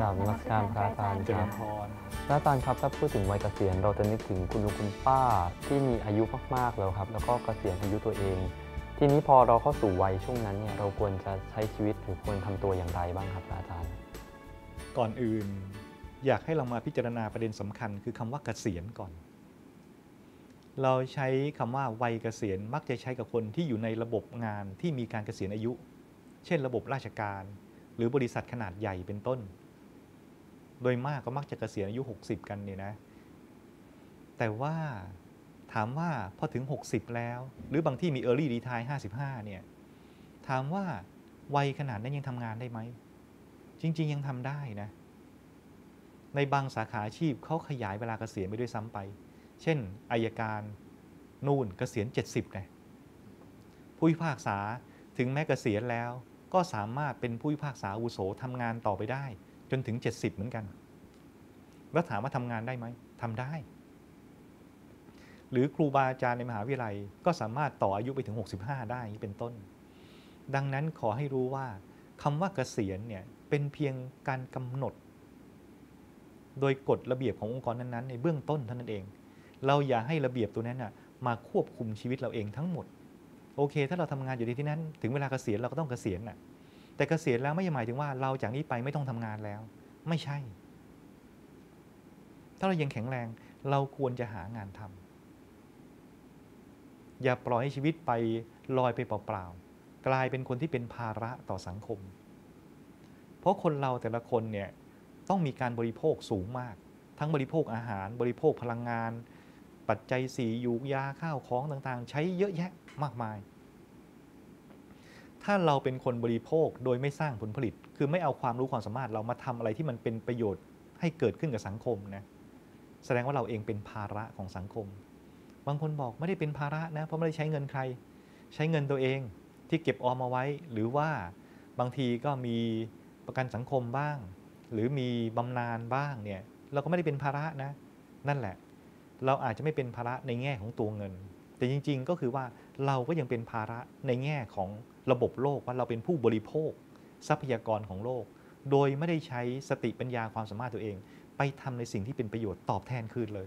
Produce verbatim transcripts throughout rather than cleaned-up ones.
กราบนมัสการพระอาจารย์เจครับริญพรพระอาจารย์ครับถ้าพูดถึงวัยเกษียณเราจะนึกถึงคุณลุงคุณป้าที่มีอายุมากๆแล้วครับแล้วก็เกษียณอายุตัวเองทีนี้พอเราเข้าสู่วัยช่วงนั้นเนี่ยเราควรจะใช้ชีวิตหรือควรทำตัวอย่างไรบ้างครับพระอาจารย์ก่อนอื่นอยากให้เรามาพิจารณาประเด็นสำคัญคือคำว่าเกษียณก่อนเราใช้คำว่าวัยเกษียณมักจะใช้กับคนที่อยู่ในระบบงานที่มีการเกษียณอายุเช่นระบบราชการหรือบริษัทขนาดใหญ่เป็นต้นโดยมากก็มักจะเกษียณอายุหกสิบกันเนี่ยนะแต่ว่าถามว่าพอถึงหกสิบแล้วหรือบางที่มี Early Retire ห้าสิบห้าเนี่ยถามว่าวัยขนาดนั้นยังทำงานได้ไหมจริงๆยังทำได้นะในบางสาขาอาชีพเขาขยายเวลาเกษียณไปด้วยซ้ำไปเช่นอัยการนู่นเกษียณเจ็ดสิบนะผู้พิพากษาถึงแม้เกษียณแล้วก็สามารถเป็นผู้พิพากษาอาวุโสทำงานต่อไปได้จนถึงเจ็ดสิบเหมือนกันแล้วถามว่าทำงานได้ไหมทำได้หรือครูบาอาจารย์ในมหาวิทยาลัยก็สามารถต่ออายุไปถึงหกสิบห้าได้เป็นต้นดังนั้นขอให้รู้ว่าคำว่าเกษียณเนี่ยเป็นเพียงการกำหนดโดยกฎระเบียบขององค์กรนั้นๆในเบื้องต้นเท่านั้นเองเราอย่าให้ระเบียบตัวนั้นนะมาควบคุมชีวิตเราเองทั้งหมดโอเคถ้าเราทำงานอยู่ในที่นั้นถึงเวลาเกษียณเราก็ต้องเกษียณน่ะแต่เกษียณแล้วไม่ได้หมายถึงว่าเราจากนี้ไปไม่ต้องทำงานแล้วไม่ใช่ถ้าเรายังแข็งแรงเราควรจะหางานทำอย่าปล่อยให้ชีวิตไปลอยไปเปล่าๆกลายเป็นคนที่เป็นภาระต่อสังคมเพราะคนเราแต่ละคนเนี่ยต้องมีการบริโภคสูงมากทั้งบริโภคอาหารบริโภคพลังงานปัจจัยสี่ยูกยาข้าวของต่างๆใช้เยอะแยะมากมายถ้าเราเป็นคนบริโภคโดยไม่สร้างผลผลิตคือไม่เอาความรู้ความสามารถเรามาทำอะไรที่มันเป็นประโยชน์ให้เกิดขึ้นกับสังคมนะแสดงว่าเราเองเป็นภาระของสังคมบางคนบอกไม่ได้เป็นภาระนะเพราะไม่ได้ใช้เงินใครใช้เงินตัวเองที่เก็บออมมาไว้หรือว่าบางทีก็มีประกันสังคมบ้างหรือมีบำนาญบ้างเนี่ยเราก็ไม่ได้เป็นภาระนะนั่นแหละเราอาจจะไม่เป็นภาระในแง่ของตัวเงินแต่จริงๆก็คือว่าเราก็ยังเป็นภาระในแง่ของระบบโลกว่าเราเป็นผู้บริโภคทรัพยากรของโลกโดยไม่ได้ใช้สติปัญญาความสามารถตัวเองไปทำในสิ่งที่เป็นประโยชน์ตอบแทนคืนเลย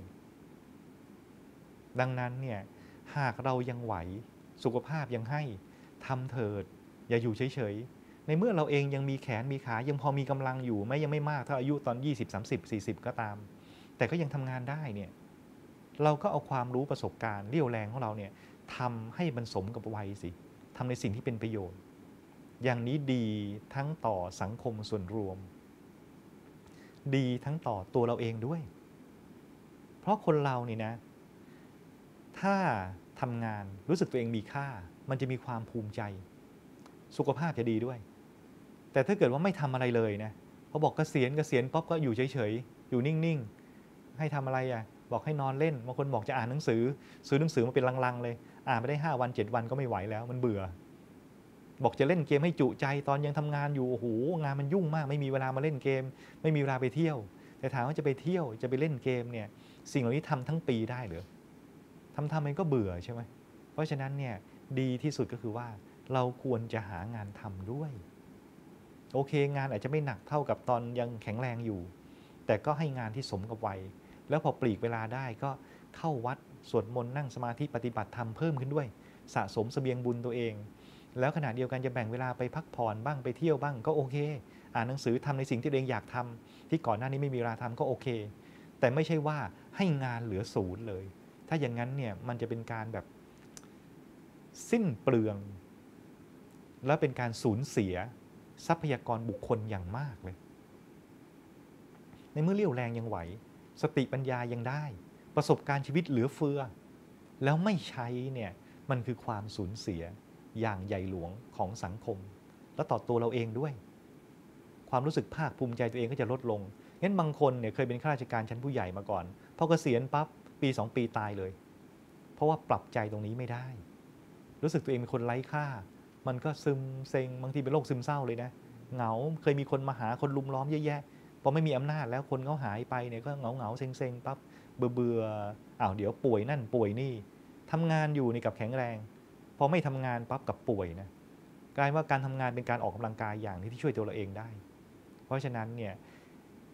ดังนั้นเนี่ยหากเรายังไหวสุขภาพยังให้ทำเถิดอย่าอยู่เฉยๆในเมื่อเราเองยังมีแขนมีขายังพอมีกำลังอยู่ไม่ยังไม่มากเท่าอายุตอนยี่สิบ สามสิบ สี่สิบก็ตามแต่ก็ยังทำงานได้เนี่ยเราก็เอาความรู้ประสบการณ์เรี่ยวแรงของเราเนี่ยทำให้มันสมกับวัยสิทำในสิ่งที่เป็นประโยชน์อย่างนี้ดีทั้งต่อสังคมส่วนรวมดีทั้งต่อตัวเราเองด้วยเพราะคนเรานี่นะถ้าทำงานรู้สึกตัวเองมีค่ามันจะมีความภูมิใจสุขภาพจะดีด้วยแต่ถ้าเกิดว่าไม่ทำอะไรเลยนะพอบอกเกษียณเกษียณป๊อบก็อยู่เฉยๆอยู่นิ่งๆให้ทำอะไรอ่ะบอกให้นอนเล่นบางคนบอกจะอ่านหนังสือซื้อหนังสือมาเป็นลังๆเลยอ่านไปได้ห้าวันเจ็ดวันก็ไม่ไหวแล้วมันเบื่อบอกจะเล่นเกมให้จุใจตอนยังทำงานอยู่โอ้โหงานมันยุ่งมากไม่มีเวลามาเล่นเกมไม่มีเวลาไปเที่ยวแต่ถามว่าจะไปเที่ยวจะไปเล่นเกมเนี่ยสิ่งเหล่านี้ทำทั้งปีได้หรือทำทำมันก็เบื่อใช่ไหมเพราะฉะนั้นเนี่ยดีที่สุดก็คือว่าเราควรจะหางานทำด้วยโอเคงานอาจจะไม่หนักเท่ากับตอนยังแข็งแรงอยู่แต่ก็ให้งานที่สมกับวัยแล้วพอปลีกเวลาได้ก็เข้าวัดสวดมนต์นั่งสมาธิปฏิบัติธรรมเพิ่มขึ้นด้วยสะสมเสบียงบุญตัวเองแล้วขณะเดียวกันจะแบ่งเวลาไปพักผ่อนบ้างไปเที่ยวบ้างก็โอเคอ่านหนังสือทำในสิ่งที่ตัวเองอยากทำที่ก่อนหน้านี้ไม่มีเวลาทำก็โอเคแต่ไม่ใช่ว่าให้งานเหลือศูนย์เลยถ้าอย่างนั้นเนี่ยมันจะเป็นการแบบสิ้นเปลืองและเป็นการสูญเสียทรัพยากรบุคคลอย่างมากเลยในเมื่อเรี่ยวแรงยังไหวสติปัญญายังได้ประสบการณ์ชีวิตเหลือเฟือแล้วไม่ใช้เนี่ยมันคือความสูญเสียอย่างใหญ่หลวงของสังคมและต่อตัวเราเองด้วยความรู้สึกภาคภูมิใจตัวเองก็จะลดลงงั้นบางคนเนี่ยเคยเป็นข้าราชการชั้นผู้ใหญ่มาก่อนพอเกษียณปั๊บปีสองปีตายเลยเพราะว่าปรับใจตรงนี้ไม่ได้รู้สึกตัวเองเป็นคนไร้ค่ามันก็ซึมเซ็งบางทีเป็นโรคซึมเศร้าเลยนะเหงาเคยมีคนมาหาคนลุมล้อมเยอะแยะพอไม่มีอำนาจแล้วคนเขาหายไปเนี่ยก็เหงาเหงาเซ็งเซ็งปั๊บเบื่อเบื่ออ้าวเดี๋ยวป่วยนั่นป่วยนี่ทำงานอยู่ในกับแข็งแรงพอไม่ทำงานปั๊บกับป่วยนะกลายว่าการทำงานเป็นการออกกำลังกายอย่างที่ช่วยตัวเราเองได้เพราะฉะนั้นเนี่ย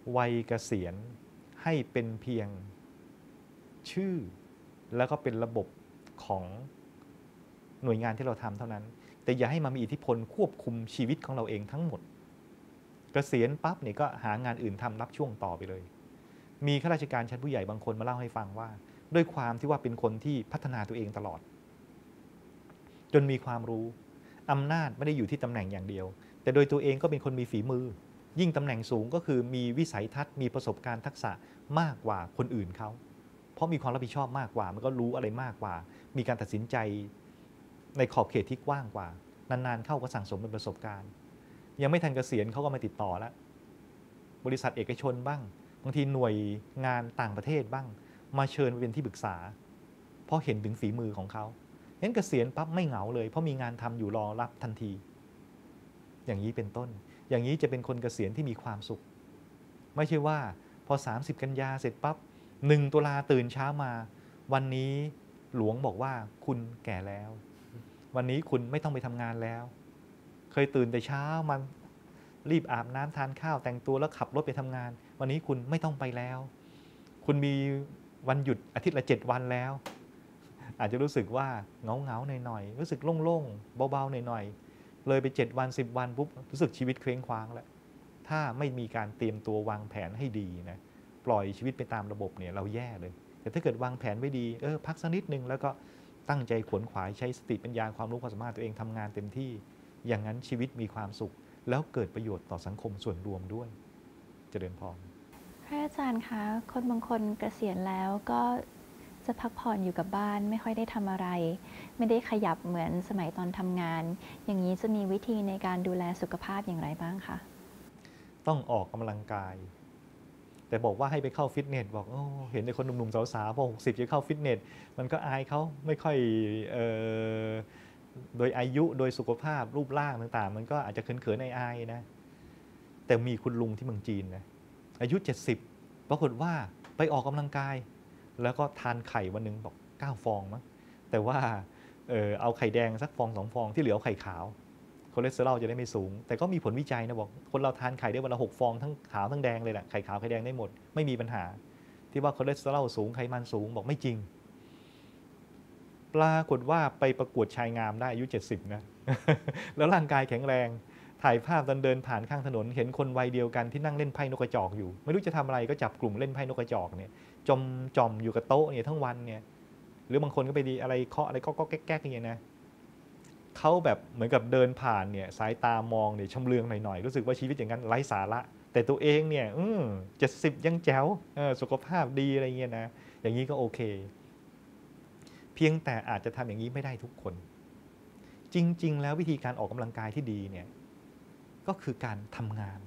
วัยเกษียณให้เป็นเพียงชื่อแล้วก็เป็นระบบของหน่วยงานที่เราทำเท่านั้นแต่อย่าให้มันมีอิทธิพลควบคุมชีวิตของเราเองทั้งหมดเกษียณปั๊บเนี่ยก็หางานอื่นทำรับช่วงต่อไปเลยมีข้าราชการชั้นผู้ใหญ่บางคนมาเล่าให้ฟังว่าด้วยความที่ว่าเป็นคนที่พัฒนาตัวเองตลอดจนมีความรู้อำนาจไม่ได้อยู่ที่ตำแหน่งอย่างเดียวแต่โดยตัวเองก็เป็นคนมีฝีมือยิ่งตำแหน่งสูงก็คือมีวิสัยทัศน์มีประสบการณ์ทักษะมากกว่าคนอื่นเขาเพราะมีความรับผิดชอบมากกว่ามันก็รู้อะไรมากกว่ามีการตัดสินใจในขอบเขตที่กว้างกว่านานๆเข้าก็สั่งสมเป็นประสบการณ์ยังไม่ทันเกษียณเขาก็มาติดต่อแล้วบริษัทเอกชนบ้างบางทีหน่วยงานต่างประเทศบ้างมาเชิญไปเป็นที่ปรึกษาเพราะเห็นถึงฝีมือของเขาเห็นเกษียณปั๊บไม่เหงาเลยเพราะมีงานทำอยู่รอรับทันทีอย่างนี้เป็นต้นอย่างนี้จะเป็นคนเกษียณที่มีความสุขไม่ใช่ว่าพอสามสิบกันยาเสร็จปั๊บหนึ่งตุลาตื่นเช้ามาวันนี้หลวงบอกว่าคุณแก่แล้ววันนี้คุณไม่ต้องไปทำงานแล้วเคยตื่นแต่เช้ามันรีบอาบน้ำทานข้าวแต่งตัวแล้วขับรถไปทำงานวันนี้คุณไม่ต้องไปแล้วคุณมีวันหยุดอาทิตย์ละเจ็ดวันแล้วอาจจะรู้สึกว่าเงาเงาหน่อยๆรู้สึกโล่งๆเบาๆหน่อยๆเลยไปเจ็ดวันสิบวันปุ๊บรู้สึกชีวิตเคว้งคว้างแล้วถ้าไม่มีการเตรียมตัววางแผนให้ดีนะปล่อยชีวิตไปตามระบบเนี่ยเราแย่เลยแต่ถ้าเกิดวางแผนไว้ดีเออพักสักนิดนึงแล้วก็ตั้งใจขวนขวายใช้สติปัญญาความรู้ความสามารถตัวเองทำงานเต็มที่อย่างนั้นชีวิตมีความสุขแล้วเกิดประโยชน์ต่อสังคมส่วนรวมด้วยเจริญพรพระอาจารย์คะคนบางคนเกษียณแล้วก็จะพักผ่อนอยู่กับบ้านไม่ค่อยได้ทำอะไรไม่ได้ขยับเหมือนสมัยตอนทำงานอย่างนี้จะมีวิธีในการดูแลสุขภาพอย่างไรบ้างคะต้องออกกำลังกายแต่บอกว่าให้ไปเข้าฟิตเนสบอกโอ้เห็นในคนหนุ่มๆสาวๆพอหกสิบจะเข้าฟิตเนสมันก็อายเขาไม่ค่อยเอ่อโดยอายุโดยสุขภาพรูปร่างต่างๆมันก็อาจจะเขินๆอายๆนะแต่มีคุณลุงที่เมืองจีนนะอายุเจ็ดสิบปรากฏว่าไปออกกำลังกายแล้วก็ทานไข่วันหนึ่งบอกเก้าฟองมั้งแต่ว่า เออเอาไข่แดงสักฟองสองฟองที่เหลือเอาไข่ขาวคอเลสเตอรอลจะได้ไม่สูงแต่ก็มีผลวิจัยนะบอกคนเราทานไข่ได้วันละหกฟองทั้งขาวทั้งแดงเลยแหละไข่ขาวไข่แดงได้หมดไม่มีปัญหาที่ว่าคอเลสเตอรอลสูงไขมันสูงบอกไม่จริงปรากฏว่าไปประกวดชายงามได้อายุเจ็ดสิบนะ แล้วร่างกายแข็งแรงถ่ายภาพตอนเดินผ่านข้างถนนเห็นคนวัยเดียวกันที่นั่งเล่นไพ่นกกระจอกอยู่ไม่รู้จะทำอะไรก็จับกลุ่มเล่นไพ่นกกระจอกเนี่ยจมจอมอยู่กับโต๊ะเนี่ยทั้งวันเนี่ยหรือบางคนก็ไปดีอะไรเคาะอะไรก็ก็แก๊กๆอย่างเงี้ยนะเขาแบบเหมือนกับเดินผ่านเนี่ยสายตามองเนี่ยชำเลืองหน่อยๆรู้สึกว่าชีวิตอย่างนั้นไร้สาระแต่ตัวเองเนี่ยอืมเจ็ดสิบยังแจ๋วสุขภาพดีอะไรเงี้ยนะอย่างนี้ก็โอเคเพียงแต่อาจจะทำอย่างนี้ไม่ได้ทุกคนจริงๆแล้ววิธีการออกกำลังกายที่ดีเนี่ยก็คือการทำงาน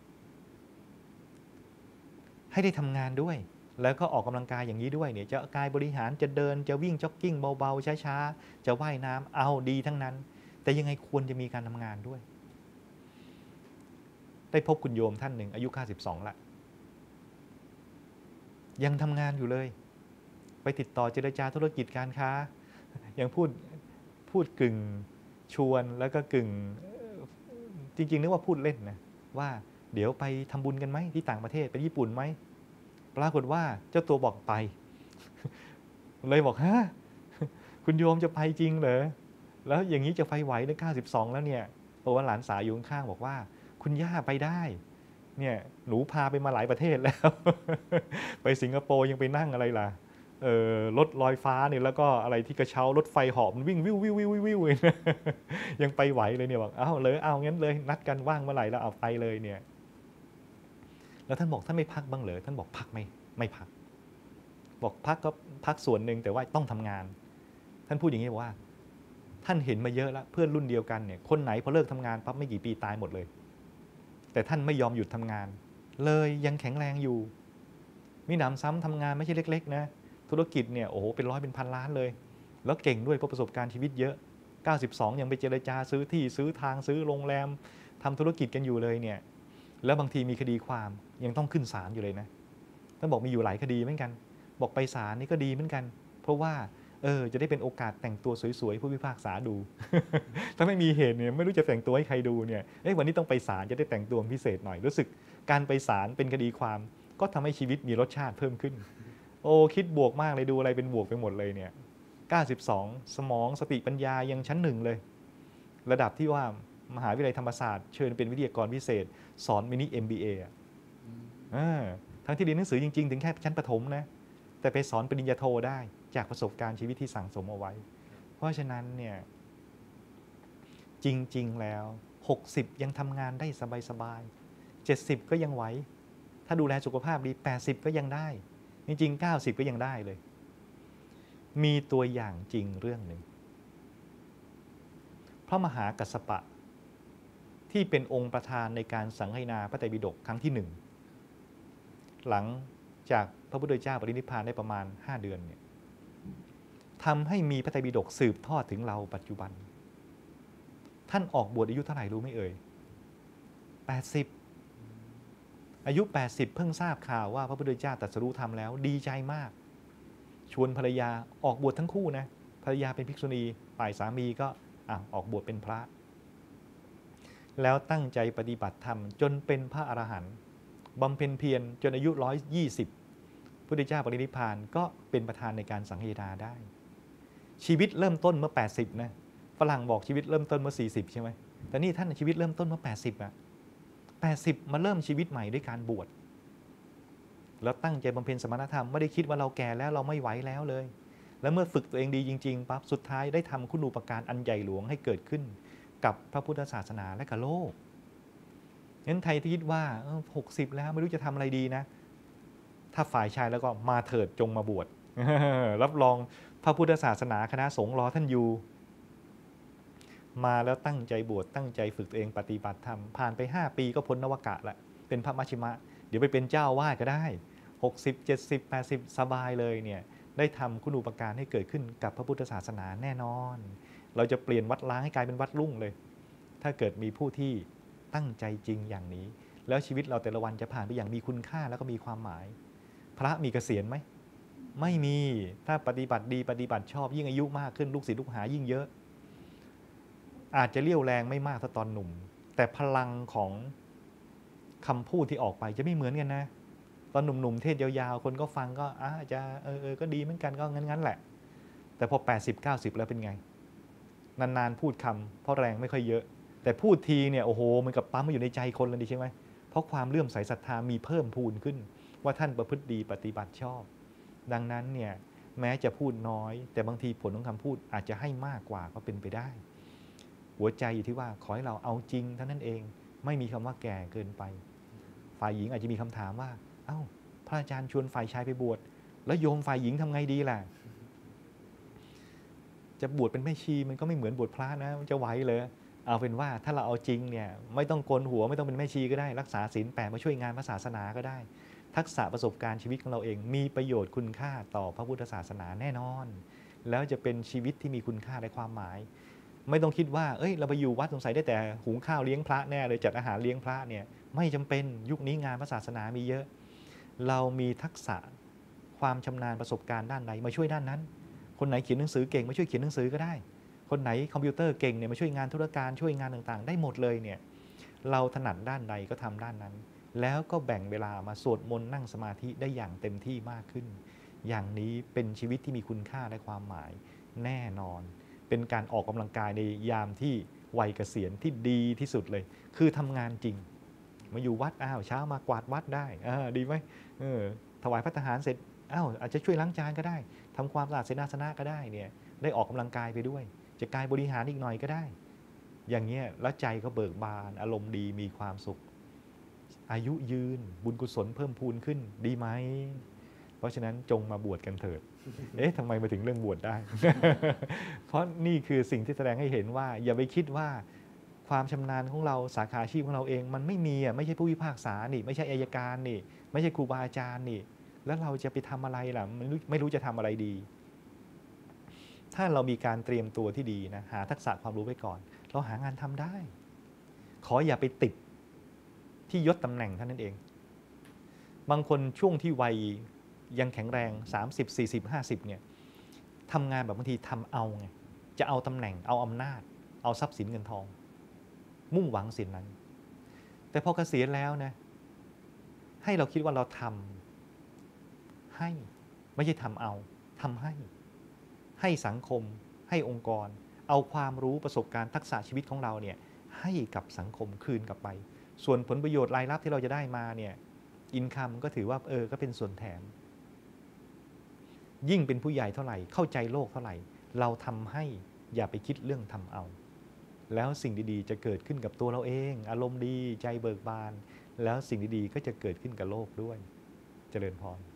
ให้ได้ทำงานด้วยแล้วก็ออกกำลังกายอย่างนี้ด้วยเนี่ยจะกายบริหารจะเดินจะวิ่งจ็อกกิ้งเบาๆช้าๆจะว่ายน้ำเอาดีทั้งนั้นแต่ยังไงควรจะมีการทำงานด้วยได้พบคุณโยมท่านหนึ่งอายุห้าสิบสองละยังทำงานอยู่เลยไปติดต่อเจรจาธุรกิจการค้ายังพูดพูดกึ่งชวนแล้วก็กึ่งจริงๆนึกว่าพูดเล่นนะว่าเดี๋ยวไปทำบุญกันไหมที่ต่างประเทศไปญี่ปุ่นไหมปรากฏว่าเจ้าตัวบอกไปเลยบอกฮะคุณโยมจะไปจริงเหรอแล้วอย่างนี้จะไปไหวในเก้าสิบสองแล้วเนี่ยเพราะว่าหลานสาวอยู่ข้างๆบอกว่าคุณย่าไปได้เนี่ยหนูพาไปมาหลายประเทศแล้ว ไปสิงคโปร์ยังไปนั่งอะไรล่ะเออรถลอยฟ้าเนี่ยแล้วก็อะไรที่กระเช้ารถไฟเหาะมันวิ่งวิววิววิววิวยังไปไหวเลยเนี่ยบอกเอ้าเลยเอางั้นเลยนัดกันว่างเมื่อไหร่แล้วเอาไปเลยเนี่ยแล้วท่านบอกท่านไม่พักบ้างเหรอท่านบอกพักไม่ไม่พักบอกพักก็พักส่วนหนึ่งแต่ว่าต้องทำงานท่านพูดอย่างนี้ว่าท่านเห็นมาเยอะแล้วเพื่อนรุ่นเดียวกันเนี่ยคนไหนพอเลิกทำงานปั๊บไม่กี่ปีตายหมดเลยแต่ท่านไม่ยอมหยุดทำงานเลยยังแข็งแรงอยู่มีหนำซ้ำทำงานไม่ใช่เล็กๆนะธุรกิจเนี่ยโอ้โหเป็นร้อยเป็นพันล้านเลยแล้วเก่งด้วยเพราะประสบการณ์ชีวิตเยอะเก้าสิบสองยังไปเจรจาซื้อที่ซื้อทางซื้อโรงแรมทำธุรกิจกันอยู่เลยเนี่ยแล้วบางทีมีคดีความยังต้องขึ้นศาลอยู่เลยนะท่านบอกมีอยู่หลายคดีเหมือนกันบอกไปศาลนี่ก็ดีเหมือนกันเพราะว่าเอเออจะได้เป็นโอกาสแต่งตัวสวยๆผู้พิพากษาดู ถ้าไม่มีเหตุเนี่ยไม่รู้จะแต่งตัวให้ใครดูเนี่ยเอ้ยวันนี้ต้องไปศาลจะได้แต่งตัวพิเศษหน่อยรู้สึกการไปศาลเป็นคดีความก็ทำให้ชีวิตมีรสชาติเพิ่มขึ้นโอ้คิดบวกมากเลยดูอะไรเป็นบวกไปหมดเลยเนี่ยเก้าสิบสองสมองสติปัญญายังชั้นหนึ่งเลยระดับที่ว่ามหาวิทยาลัยธรรมศาสตร์เชิญเป็นวิทยากรพิเศษสอนมินิ เอ็ม บี เอ อ่ะทั้งที่เรียนหนังสือจริงๆถึงแค่ชั้นประถมนะแต่ไปสอนปริญญาโทได้จากประสบการณ์ชีวิตที่สั่งสมเอาไว้เพราะฉะนั้นเนี่ยจริงๆแล้วหกสิบยังทำงานได้สบายๆเจ็ดสิบก็ยังไหวถ้าดูแลสุขภาพดีแปดสิบก็ยังได้จริงๆเก้าสิบก็ยังได้เลยมีตัวอย่างจริงเรื่องหนึ่งพระมหากัสสปะที่เป็นองค์ประธานในการสังคายนาพระไตรปิฎกครั้งที่หนึ่งหลังจากพระพุทธเจ้าปรินิพพานได้ประมาณห้าเดือนเนี่ยทำให้มีพระไตรปิฎกสืบทอดถึงเราปัจจุบันท่านออกบวชอายุเท่าไหร่รู้ไหมเอ่ยแปดสิบอายุแปดสิบเพิ่งทราบข่าวว่าพระพุทธเจ้าตรัสรู้ธรรมแล้วดีใจมากชวนภรรยาออกบวชทั้งคู่นะภรรยาเป็นภิกษุณีฝ่ายสามีก็อ่ะออกบวชเป็นพระแล้วตั้งใจปฏิบัติธรรมจนเป็นพระอรหันต์บำเพ็ญเพียรจนอายุร้อยยี่สิบพุทธเจ้าปรินิพพานก็เป็นประธานในการสังฆนาได้ชีวิตเริ่มต้นเมื่อแปดสิบนะฝรั่งบอกชีวิตเริ่มต้นเมื่อสี่สิบใช่ไหมแต่นี่ท่านชีวิตเริ่มต้นเมื่อแปดสิบอะแปดสิบมาเริ่มชีวิตใหม่ด้วยการบวชแล้วตั้งใจบำเพ็ญสมณธรรมไม่ได้คิดว่าเราแก่แล้วเราไม่ไหวแล้วเลยแล้วเมื่อฝึกตัวเองดีจริงๆปั๊บสุดท้ายได้ทำคุณูปการอันใหญ่หลวงให้เกิดขึ้นกับพระพุทธศาสนาและกับโลกงั้นไทยที่คิดว่าหกสิบแล้วไม่รู้จะทำอะไรดีนะถ้าฝ่ายชายแล้วก็มาเถิดจงมาบวช รับรองพระพุทธศาสนาคณะสงฆ์รอท่านอยู่มาแล้วตั้งใจบวชตั้งใจฝึกตัวเองปฏิบัติธรรมผ่านไปห้าปีก็พ้นนวกะละเป็นพระมัชฌิมะเดี๋ยวไปเป็นเจ้าวาดก็ได้หกสิบ เจ็ดสิบ แปดสิบสบายเลยเนี่ยได้ทำคุณูปการให้เกิดขึ้นกับพระพุทธศาสนาแน่นอนเราจะเปลี่ยนวัดล้างให้กลายเป็นวัดรุ่งเลยถ้าเกิดมีผู้ที่ตั้งใจจริงอย่างนี้แล้วชีวิตเราแต่ละวันจะผ่านไปอย่างมีคุณค่าแล้วก็มีความหมายพระมีเกษียณไหมไม่มีถ้าปฏิบัติดีปฏิบัติชอบยิ่งอายุมากขึ้นลูกศิษย์ลูกหายิ่งเยอะอาจจะเรี่ยวแรงไม่มากเท่าตอนหนุ่มแต่พลังของคำพูดที่ออกไปจะไม่เหมือนกันนะตอนหนุ่มๆเทศยาวๆคนก็ฟังก็อาจจะเออเออก็ดีเหมือนกันก็งั้นๆแหละแต่พอแปดสิบ เก้าสิบแล้วเป็นไงนานๆพูดคำเพราะแรงไม่ค่อยเยอะแต่พูดทีเนี่ยโอ้โหมันกับปั๊มมาอยู่ในใจคนเลยดิใช่ไหมเพราะความเลื่อมใสศรัทธามีเพิ่มพูนขึ้นว่าท่านประพฤติดีปฏิบัติชอบดังนั้นเนี่ยแม้จะพูดน้อยแต่บางทีผลของคำพูดอาจจะให้มากกว่าก็เป็นไปได้หัวใจอยู่ที่ว่าขอให้เราเอาจริงเท่านั้นเองไม่มีคำว่าแก่เกินไปฝ่ายหญิงอาจจะมีคำถามว่าเอ้าพระอาจารย์ชวนฝ่ายชายไปบวชแล้วโยมฝ่ายหญิงทำไงดีล่ะจะบวชเป็นแม่ชีมันก็ไม่เหมือนบวชพระนะมันจะไหวเลยเอาเป็นว่าถ้าเราเอาจริงเนี่ยไม่ต้องโกนหัวไม่ต้องเป็นแม่ชีก็ได้รักษาศีลแปดมาช่วยงานพระศาสนาก็ได้ทักษะประสบการณ์ชีวิตของเราเองมีประโยชน์คุณค่าต่อพระพุทธศาสนาแน่นอนแล้วจะเป็นชีวิตที่มีคุณค่าและความหมายไม่ต้องคิดว่าเอ้ยเราไปอยู่วัดสงสัยได้แต่หุงข้าวเลี้ยงพระแน่เลยจัดอาหารเลี้ยงพระเนี่ยไม่จำเป็นยุคนี้งานพระศาสนามีเยอะเรามีทักษะความชำนาญประสบการณ์ด้านใดมาช่วยด้านนั้นคนไหนเขียนหนังสือเก่งมาช่วยเขียนหนังสือก็ได้คนไหนคอมพิวเตอร์เก่งเนี่ยมาช่วยงานธุรการช่วยงานต่างๆได้หมดเลยเนี่ยเราถนัดด้านใดก็ทำด้านนั้นแล้วก็แบ่งเวลามาสวดมนต์นั่งสมาธิได้อย่างเต็มที่มากขึ้นอย่างนี้เป็นชีวิตที่มีคุณค่าและความหมายแน่นอนเป็นการออกกำลังกายในยามที่วัยเกษียณที่ดีที่สุดเลยคือทำงานจริงมาอยู่วัดอ้าวเช้ามากวาดวัดได้อ่าดีไหมเออถวายพระทหารเสร็จอ้าวอาจจะช่วยล้างจานก็ได้ทำความสะอาดเสนาสนะก็ได้เนี่ยได้ออกกำลังกายไปด้วยจะกายบริหารอีกหน่อยก็ได้อย่างเงี้ยแล้วใจก็เบิกบานอารมณ์ดีมีความสุขอายุยืนบุญกุศลเพิ่มพูนขึ้นดีไหมเพราะฉะนั้นจงมาบวชกันเถิดเอ๊ะทำไมมาถึงเรื่องบวชได้ เพราะนี่คือสิ่งที่แสดงให้เห็นว่าอย่าไปคิดว่าความชำนาญของเราสาขาอาชีพของเราเองมันไม่มีอ่ะไม่ใช่ผู้พิพากษานี่ไม่ใช่อัยการนี่ไม่ใช่ครูบาอาจารย์นี่แล้วเราจะไปทำอะไรล่ะไม่รู้ไม่รู้จะทำอะไรดีถ้าเรามีการเตรียมตัวที่ดีนะหาทักษะความรู้ไว้ก่อนเราหางานทำได้ขออย่าไปติดที่ยศตำแหน่งเท่านั้นเองบางคนช่วงที่วัยยังแข็งแรงสามสิบ สี่สิบ ห้าสิบเนี่ยทำงานแบบบางทีทำเอาไงจะเอาตำแหน่งเอาอำนาจเอาทรัพย์สินเงินทอง มุ่งหวังสิ่งนั้น แต่พอเกษียณแล้วนะให้เราคิดว่าเราทำให้ไม่ใช่ทำเอาทำให้ให้สังคมให้องค์กรเอาความรู้ประสบการณ์ทักษะชีวิตของเราเนี่ยให้กับสังคมคืนกลับไปส่วนผลประโยชน์รายรับที่เราจะได้มาเนี่ยอินคัมก็ถือว่าเออก็เป็นส่วนแถมยิ่งเป็นผู้ใหญ่เท่าไหร่เข้าใจโลกเท่าไหร่เราทำให้อย่าไปคิดเรื่องทำเอาแล้วสิ่งดีๆจะเกิดขึ้นกับตัวเราเองอารมณ์ดีใจเบิกบานแล้วสิ่งดีๆก็จะเกิดขึ้นกับโลกด้วยเจริญพร